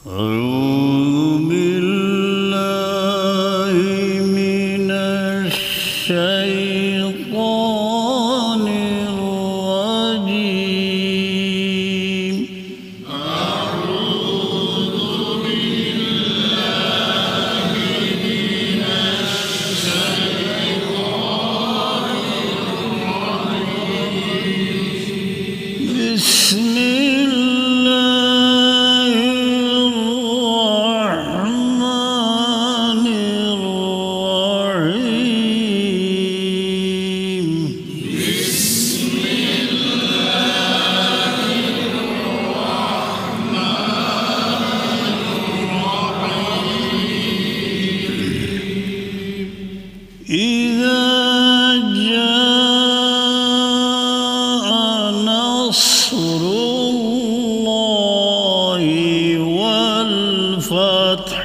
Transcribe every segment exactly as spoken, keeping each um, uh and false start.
أعوذ بالله من الشيطان الرجيم أعوذ بالله من الشيطان الرجيم بسم إذا جاء نصر الله والفتح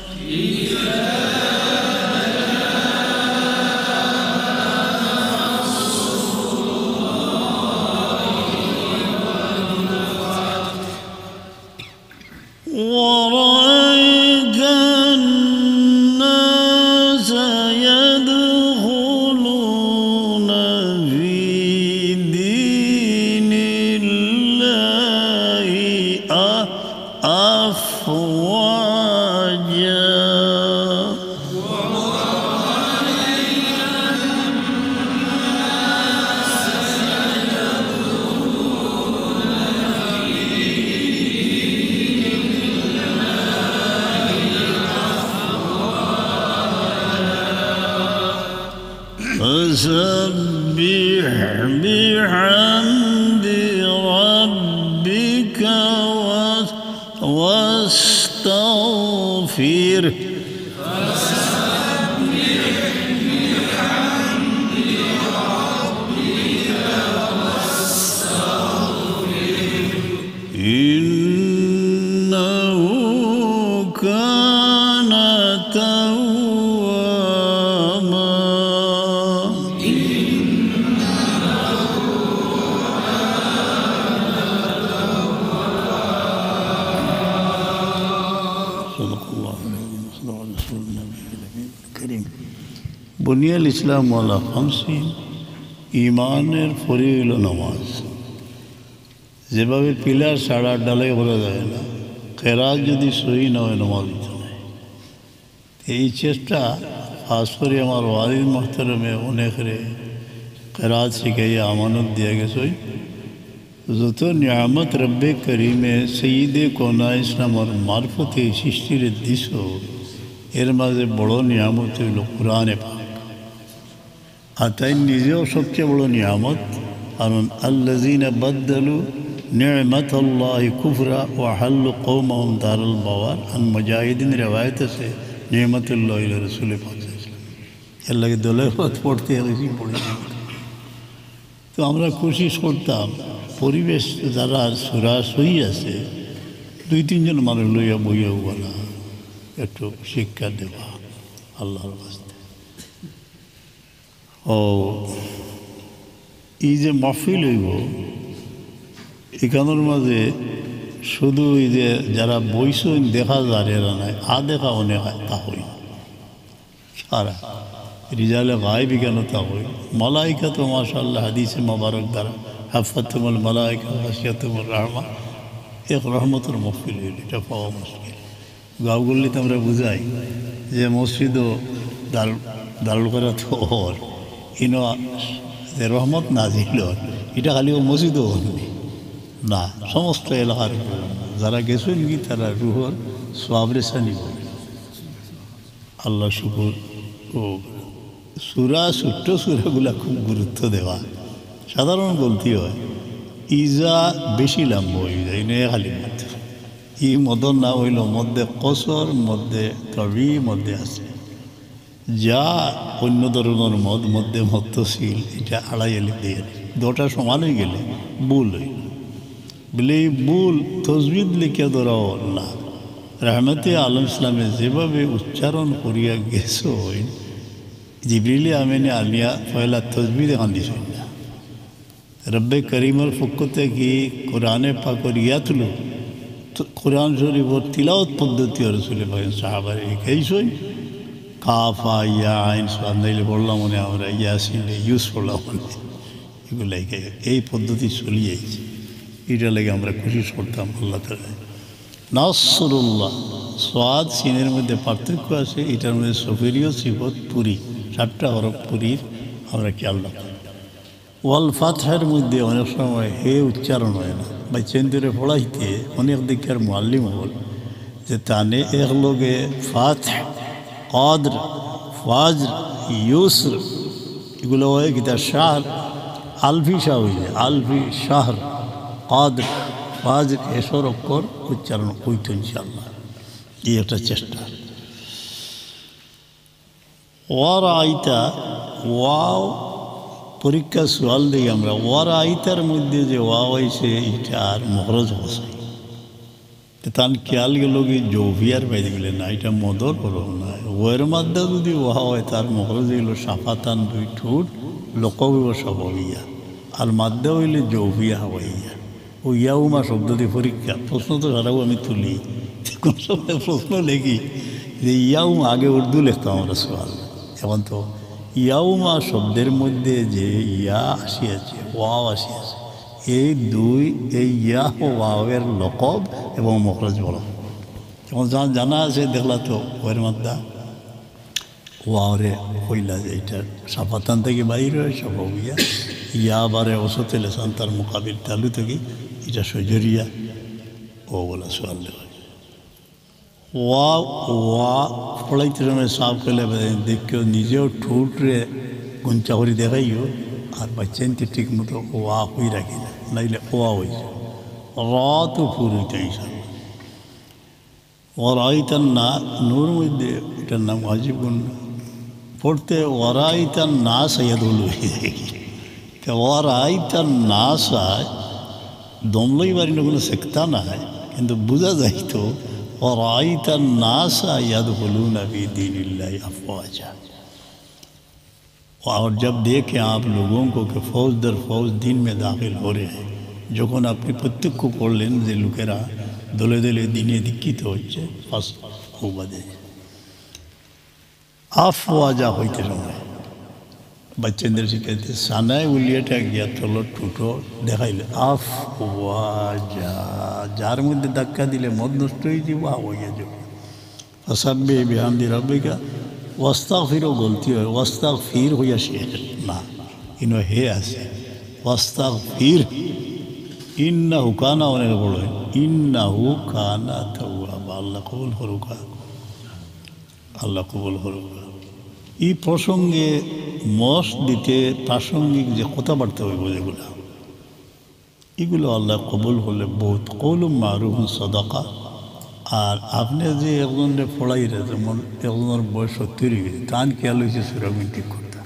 ورأيت الناس يدخلون في دين الله أفواجا فسبح بحمد ربك واستغفره إنه كان توابا বুনিয়াল ইসলাম ওয়ালা খামসিন ইমানের ফরিল নামাজ যেভাবে পিলার ছাড়া ডালাই করা যায় না, কেরাত যদি সহি না হয় নামাজ দিতে নাই। এই চেষ্টা খাস করে আমার ওয়ালিদ মোহতারমে অনেকরে কেরাত শিখাইয়া আমানত দিয়া গেছে। যত নিয়ামত রব্বে করিমে সঈদে কোনা ইসলামর মারফতে সৃষ্টির দিশ, এর মাঝে বড় নিয়ামত হইল কোরআনে পাক। আর তাই নিজেও সবচেয়ে বড় নিয়ামত, কারণ আল্লাযীনা বাদদালু নি'মাতাল্লাহি কুফরা ওয়া হাল্লু কওমাহুম দারাল বাওয়ার। আন মুজাহিদিন রিওয়ায়াত আছে নি'মাতুল্লাহি ইলা রাসূল পাক সাল্লাল্লাহু আলাইহি ওয়াসাল্লাম। এর লাগে দলের পথ পড়তে গেছি পড়ে। তো আমরা কোশিশ করতাম পরিবেশ যারা সুরা সই আছে দুই তিনজন মানুষ লইয়া বইয়া বলা, একটু শিক্ষা দেওয়া আল্লাহর বাস্তে। ও এই যে মাহফিল হইব, এখানের মাঝে শুধু এই যে যারা বইস দেখা যায় এরা নাই, আ দেখা অনেক তা হই সারা রিজালে গায়েব কেন তা হই। মালাইকা তো মাশাআল্লাহ হাদিসে মোবারক দ্বারা হাফাতুল মালাইকা হাসিয়াতুল রহমা, এক রহমতের মাহফিল হইল, এটা পাওয়া মুশকিল। গাঁওগুলিতে আমরা বুঝাই যে মসজিদও দাল দারুল করা তো ওর ইনো রহমত নাজিল, এটা খালি ও মসজিদও হননি না, সমস্ত এলাকার যারা গেছেন কি তারা রুহর সোয়াবরেসা নিব। আল্লাহ শুকুর। ও সুরা ছোট্ট সুরাগুলা খুব গুরুত্ব দেওয়া, সাধারণ গলতি হয়। ইজা বেশি লাম্ব হয়ে যায়, নে খালি মধ্যে ই মদন না হইল মধ্যে কসর, মধ্যে কবি মধ্যে আছে যা অন্য ধরনের মদ মধ্যে মধ্যশীল, এটা আড়াই এলে দিয়ে দুটা সমান হয়ে গেলে ভুল হইল বলে এই ভুল তসবিদ লিখে ধরাও না। রহমতে আলম ইসলামে যেভাবে উচ্চারণ করিয়া গেছ, জিবরিলে আমিনে আলিয়া পয়লা তসবিদ এখান দিছ না। রব্বে করিমর পক্ষ থেকে কোরআনে পাকর ইয়াতলু কোরআন শরীফের তিলাওয়াত পদ্ধতি রসুল পাকের সাহাবারে শিখাইছই। কাফা ইয়া আইন সান্দাইলে পড়লাম মনে আমরা ইয়াসিন ইউজ পড়লাম মনে এগুলো এই পদ্ধতি চলিয়েছে। এটা লাগে আমরা খুশি করতাম আল্লাহ তাআলা। নাসরুল্লাহ সোয়াদ সিনের মধ্যে পার্থক্য আছে, এটার মধ্যে সফেরিও সিফত পুরি সাতটা হরফ পুরীর আমরা খেয়াল রাখি। ওয়াল ফাতহের মধ্যে অনেক সময় হে উচ্চারণ হয় না, বা চেন্দুরে পড়াইতে অনেক দিকের মুআল্লিম বল যে তানে এক লোকে ফাতহ কদর ফাজর ইউসর এগুলো হয় কি তার শাহর আলফি শাহ হয়ে যায়, আলফি শাহর কদর ফাজর এসর অক্ষর উচ্চারণ হইত ইনশাআল্লাহ। এই একটা চেষ্টা। ওয়ার আইতা ওয়াও পরীক্ষা সোয়াল দিই আমরা, ওয়ার আইতার মধ্যে যে ওয়াও হয়েছে এটার মহরজ বসাই তান খেয়াল গেল কি জৌভিয়ার বাইরে গেলে না, এটা মদর করো না। ওয়ের মাধ্যমে যদি ওয়া হয় তার মহরজ হইল সাফাতান দুই ঠুট লোকবিব সবইয়া, আর মাধ্যমে হইলে জৌভিয়া হওয়াইয়া। ও ইয়াউমা শব্দ দিয়ে পরীক্ষা প্রশ্ন তো সারাও আমি তুলি, কোন সময় প্রশ্ন লেখি যে ইয়াউমা আগে উর্দু লিখতাম আমরা সোয়াল। এখন তো ইয়াউমা শব্দের মধ্যে যে ইয়া আসিয়াছে ওয়াও আসিয়াছে, এই দুই এই ইয়া ও ওয়াওয়ের লকব এবং মখরজ বড়। যেমন যা জানা আছে দেখলা তো ওয়ের মাদ্দা ওয়াওরে হইলা যে এইটা সাফাতান থেকে বাইর হয় সব ইয়া, ইয়া বারে ওসতে লেসান তার মোকাবিল তালু থেকে এটা সজরিয়া ও বলা সোয়াল ওয়া ওয়া পড়াইতে সময় সাফ করলে দেখেও নিজেও ঠোঁটরে গুঞ্চা করে দেখাইও, আর বাচ্চানতে ঠিক মতো ওয়া হয়ে রাখি না, নাইলে ওয়া হয়েছে র তো ফুর হইতে হিসাবে। ওরাইতান না নূর মধ্যে এটার নাম ওয়াজিব গুণ পড়তে ওরাইতান না সৈয়দুল হয়ে দেখি ওরাইতান না সায় দমলই বাড়ি না কোনো শেখতা না হয়, কিন্তু বোঝা যায় তো ওরাইতান না সায় ইয়াদখুলুনা ফি দীনিল্লাহি আফওয়াজা। और जब देखें आप लोगों को कि फौज दर फौज दिन में दाखिल हो रहे हैं, যখন আপনি প্রত্যক্ষ করলেন যে লোকেরা দলে দলে দিনে দীক্ষিত হচ্ছে, বাদে আফওয়াজা হইতে সময় বাচ্চাদের শিখাইতে সানায় উলিয়াটা গিয়া চলো টুটো দেখাইলে আফওয়াজা, যার মধ্যে ধাক্কা দিলে মদ নষ্ট হয়ে যাব হইয়া যাব। ফাসাব্বিহ বিহামদি রাব্বিকা ওয়াস্তাগফিরও গলতি হয়, ওয়াস্তাগফির হইয়া শেষ না, ইনো হে আছে ওয়াস্তাগফির ইন্নাহু কানা অনেক বড় ইন্নাহু কানা তাওয়াবা। আল্লাহ কবুল করুকা, আল্লাহ কবুল করুকা। এই প্রসঙ্গে মসজিদে প্রাসঙ্গিক যে কথাবার্তা হইব যেগুলো, এগুলো আল্লাহ কবুল হলে বহুত কৌলুম মারুফ সাদাকা। আর আপনি যে একজনের পড়াই রে, যেমন একজনের বয়স সত্তর গেছে, তান খেয়াল হয়েছে সুরামিন ঠিক করতে,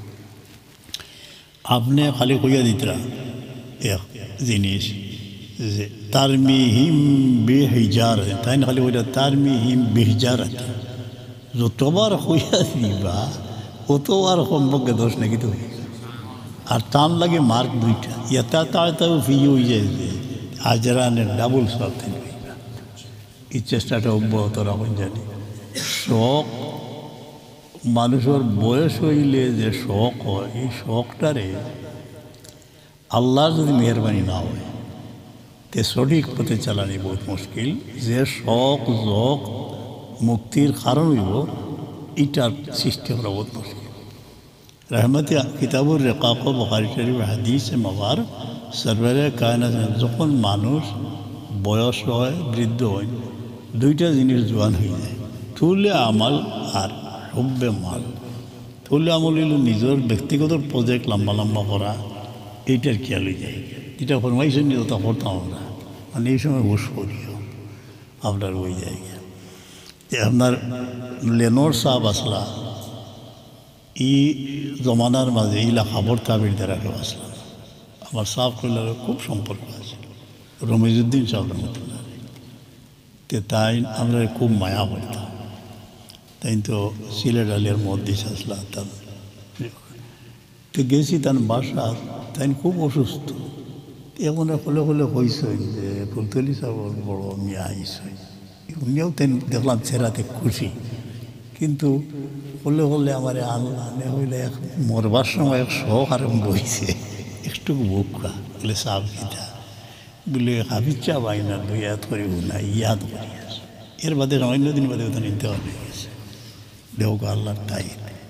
আপনি খালি কইয়া দিতরা এক জিনিস যে তারমিহিম বেহিজার, তাই না খালি ওইটা তারমিহিম বেহিজার আছে, যতবার কইয়া দিবা অতবার সম্পর্কে দোষ নাকি তো। আর টান লাগে মার্ক দুইটা, এটা তাড়াতাড়ি ফি হয়ে যায় যে আজরানের ডাবল সব থেকে। এই চেষ্টাটা অব্যাহত রাখুন। জানি শখ মানুষের বয়স হইলে যে শখ হয়, এই শখটারে আল্লাহর যদি মেহরবানি না হয় তে সঠিক পথে চালানি বহুত মুশকিল। যে শখ জখ মুক্তির কারণ হইব এটার সৃষ্টি করা বহুত মুশকিল। রহমতে কিতাবুর রেকাক বুখারী শরীফ হাদিসে মাবার সরওয়ারে কায়নাত, যখন মানুষ বয়স হয় বৃদ্ধ হয় দুইটা জিনিস জোয়ান হয়ে যায়, তুলে আমাল আর হুব্বে মাল। তুলে আমল হইল নিজের ব্যক্তিগত প্রজেক্ট লম্বা লম্বা করা, এইটার খেয়াল হয়ে যায়। এটা ফরমাইছেন নি তা করতাম আমরা, মানে এই সময় হুশ করিও আপনার ওই জায়গা। আপনার লেনোর সাহেব আসলা ই জমানার মাঝে ইলা খাবর তাবির দ্বারা কেউ আসলা, আমার সাহেব করলার খুব সম্পর্ক আছে, রমিজুদ্দিন সাহেব রহমতুল্লাহ। তে তাই আমরা খুব মায়া করতাম। তাই তো সিলেট আলিয়ার মধ্যে আসলা, তো গেছি তার বাসা, তাই খুব অসুস্থ। এমন হলে হলে হয়েছে যে ফুলতলি সাহর বড় মিয়া আইসে উনিও তেন দেখলাম ছেড়াতে খুশি, কিন্তু হলে হলে আমার আল্লাহ নে হইলে এক মরবার সময় এক শখ আরম্ভ হয়েছে একটু বোকা বলে সাপ খিতা বলে হাবিজ চা বাইনা ইয়াদ করি না ইয়াদ করি এর বাদে অন্য দিন বাদে ওখানে দেওয়া হয়ে গেছে দেওয়া আল্লাহর তাই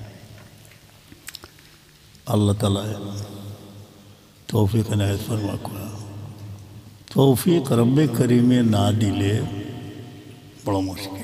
আল্লাহ তালা তৌফিক এনায়েত ফরমা করা। তৌফিক রব্বে করিমে না দিলে বড় মুশকিল।